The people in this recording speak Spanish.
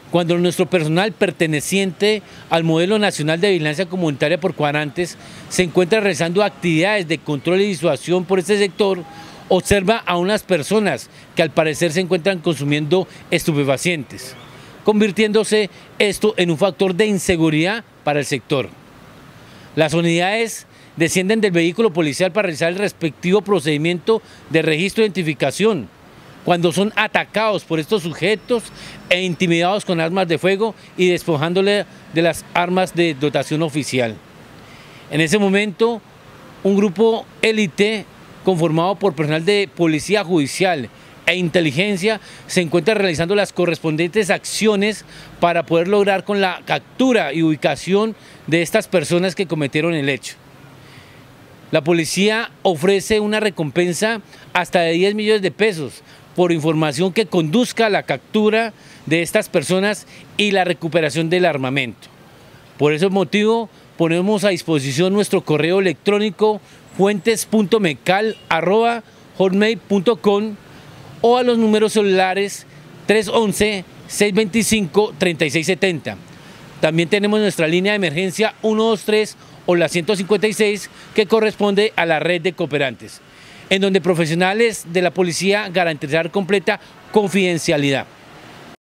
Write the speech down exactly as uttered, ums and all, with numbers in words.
cuando nuestro personal perteneciente al modelo nacional de vigilancia comunitaria por cuadrantes se encuentra realizando actividades de control y disuasión por este sector, observa a unas personas que al parecer se encuentran consumiendo estupefacientes, convirtiéndose esto en un factor de inseguridad para el sector. Las unidades descienden del vehículo policial para realizar el respectivo procedimiento de registro e identificación, cuando son atacados por estos sujetos e intimidados con armas de fuego y despojándole de las armas de dotación oficial. En ese momento, un grupo élite conformado por personal de policía judicial e inteligencia se encuentra realizando las correspondientes acciones para poder lograr con la captura y ubicación de estas personas que cometieron el hecho. La policía ofrece una recompensa hasta de diez millones de pesos por información que conduzca a la captura de estas personas y la recuperación del armamento. Por ese motivo, ponemos a disposición nuestro correo electrónico fuentes punto mecal arroba hotmail punto com o a los números celulares tres once, seiscientos veinticinco, treinta y seis setenta. También tenemos nuestra línea de emergencia ciento veintitrés o la ciento cincuenta y seis, que corresponde a la red de cooperantes, en donde profesionales de la policía garantizarán completa confidencialidad.